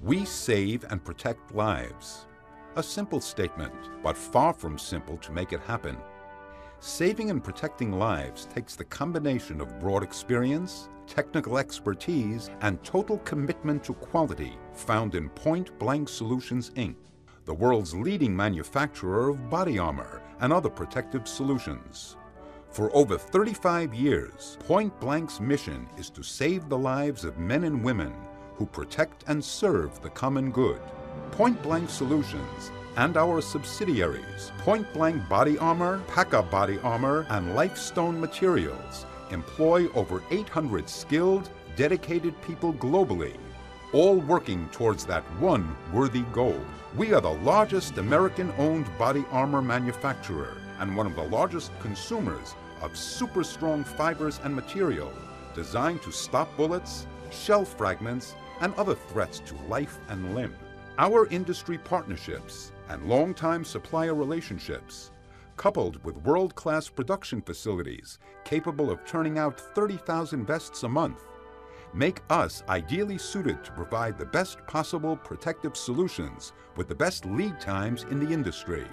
We save and protect lives. A simple statement, but far from simple to make it happen. Saving and protecting lives takes the combination of broad experience, technical expertise, and total commitment to quality found in Point Blank Solutions, Inc., the world's leading manufacturer of body armor and other protective solutions. For over 35 years, Point Blank's mission is to save the lives of men and women who protect and serve the common good. Point Blank Solutions and our subsidiaries, Point Blank Body Armor, PACA Body Armor, and Lifestone Materials, employ over 800 skilled, dedicated people globally, all working towards that one worthy goal. We are the largest American-owned body armor manufacturer and one of the largest consumers of super strong fibers and material designed to stop bullets, shell fragments, and other threats to life and limb. Our industry partnerships and long-time supplier relationships, coupled with world-class production facilities capable of turning out 30,000 vests a month, make us ideally suited to provide the best possible protective solutions with the best lead times in the industry.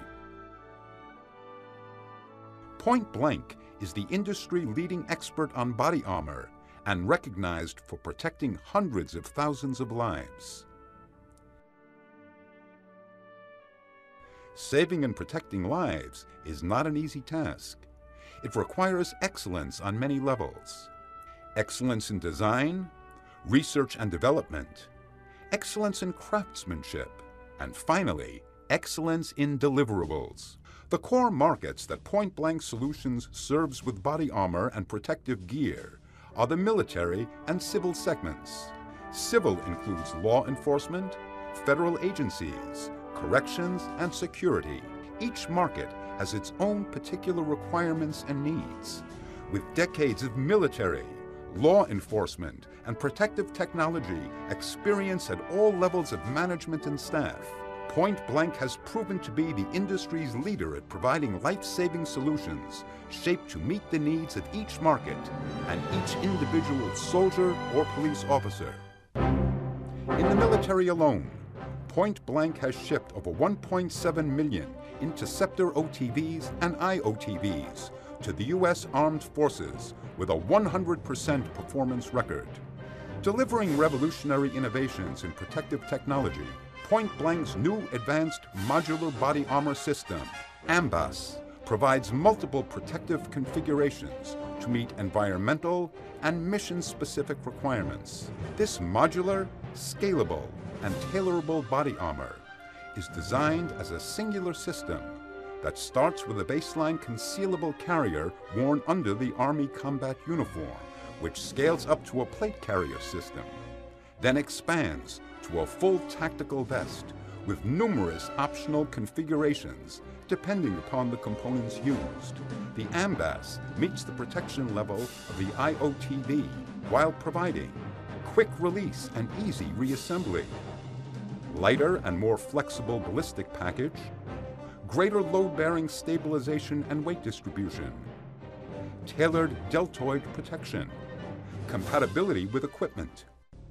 Point Blank is the industry-leading expert on body armor and recognized for protecting hundreds of thousands of lives. Saving and protecting lives is not an easy task. It requires excellence on many levels. Excellence in design, research and development, excellence in craftsmanship, and finally, excellence in deliverables. The core markets that Point Blank Solutions serves with body armor and protective gear are the military and civil segments. Civil includes law enforcement, federal agencies, corrections, and security. Each market has its own particular requirements and needs. With decades of military, law enforcement, and protective technology experience at all levels of management and staff, Point Blank has proven to be the industry's leader at providing life-saving solutions shaped to meet the needs of each market and each individual soldier or police officer. In the military alone, Point Blank has shipped over 1.7 million interceptor OTVs and IOTVs to the U.S. Armed Forces with a 100% performance record. Delivering revolutionary innovations in protective technology, Point Blank's new advanced modular body armor system, AMBAS, provides multiple protective configurations to meet environmental and mission-specific requirements. This modular, scalable, and tailorable body armor is designed as a singular system that starts with a baseline concealable carrier worn under the Army combat uniform, which scales up to a plate carrier system, then expands to a full tactical vest with numerous optional configurations depending upon the components used. The AMBAS meets the protection level of the IOTV while providing quick release and easy reassembly, lighter and more flexible ballistic package, greater load-bearing stabilization and weight distribution, tailored deltoid protection, compatibility with equipment.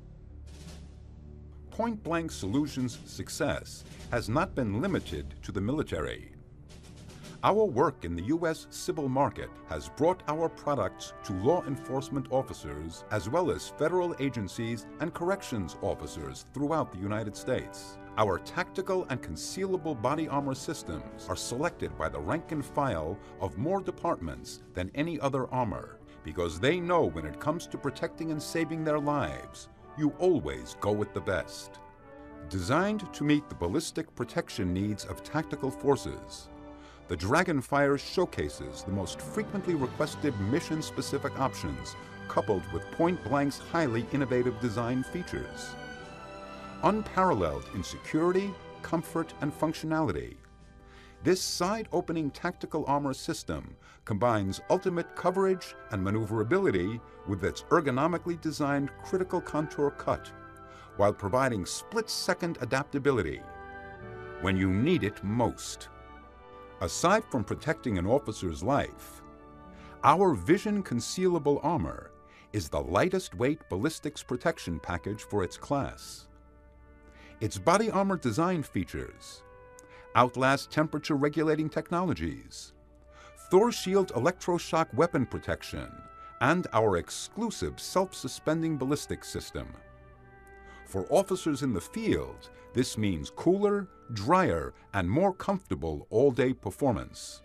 Point Blank Solutions' success has not been limited to the military. Our work in the U.S. civil market has brought our products to law enforcement officers as well as federal agencies and corrections officers throughout the United States. Our tactical and concealable body armor systems are selected by the rank and file of more departments than any other armor because they know when it comes to protecting and saving their lives, you always go with the best. Designed to meet the ballistic protection needs of tactical forces, the Dragonfire showcases the most frequently requested mission-specific options coupled with Point Blank's highly innovative design features. Unparalleled in security, comfort, and functionality, this side-opening tactical armor system combines ultimate coverage and maneuverability with its ergonomically designed critical contour cut, while providing split-second adaptability when you need it most. Aside from protecting an officer's life, our Vision Concealable Armor is the lightest weight ballistics protection package for its class. Its body armor design features Outlast temperature regulating technologies, ThorShield electroshock weapon protection, and our exclusive self-suspending ballistic system. For officers in the field, this means cooler, drier, and more comfortable all-day performance.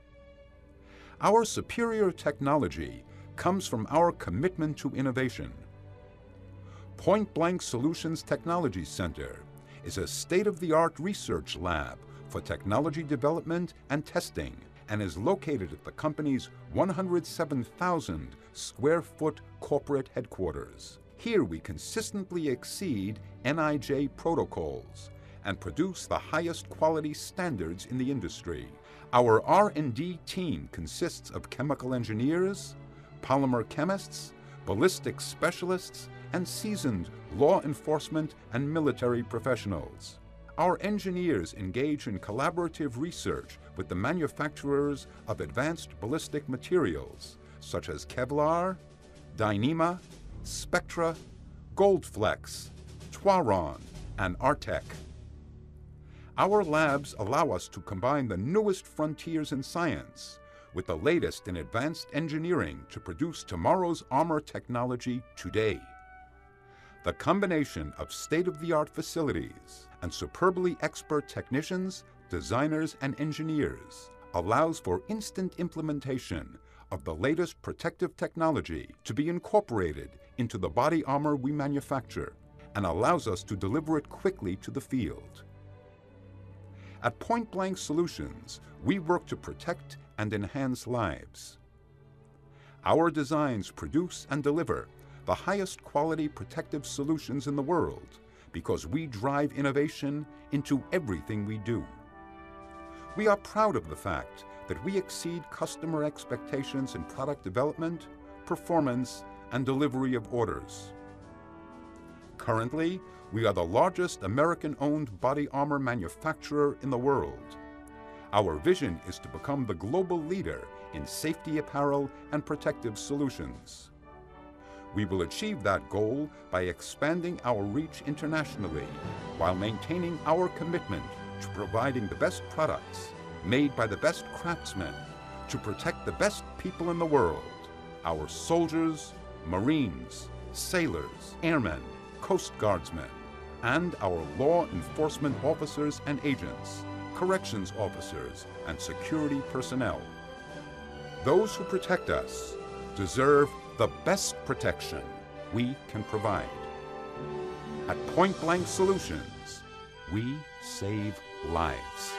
Our superior technology comes from our commitment to innovation. Point Blank Solutions Technology Center is a state-of-the-art research lab for technology development and testing and is located at the company's 107,000 square foot corporate headquarters. Here we consistently exceed NIJ protocols and produce the highest quality standards in the industry. Our R&D team consists of chemical engineers, polymer chemists, ballistics specialists, and seasoned law enforcement and military professionals. Our engineers engage in collaborative research with the manufacturers of advanced ballistic materials such as Kevlar, Dyneema, Spectra, Goldflex, Twaron, and Artec. Our labs allow us to combine the newest frontiers in science with the latest in advanced engineering to produce tomorrow's armor technology today. The combination of state-of-the-art facilities and superbly expert technicians, designers, and engineers allows for instant implementation of the latest protective technology to be incorporated into the body armor we manufacture and allows us to deliver it quickly to the field. At Point Blank Solutions, we work to protect and enhance lives. Our designs produce and deliver the highest quality protective solutions in the world because we drive innovation into everything we do. We are proud of the fact that we exceed customer expectations in product development, performance, and delivery of orders. Currently, we are the largest American-owned body armor manufacturer in the world. Our vision is to become the global leader in safety apparel and protective solutions. We will achieve that goal by expanding our reach internationally while maintaining our commitment to providing the best products made by the best craftsmen to protect the best people in the world, our soldiers, Marines, sailors, airmen, Coast Guardsmen, and our law enforcement officers and agents, corrections officers, and security personnel. Those who protect us deserve the best protection we can provide. At Point Blank Solutions, we save lives.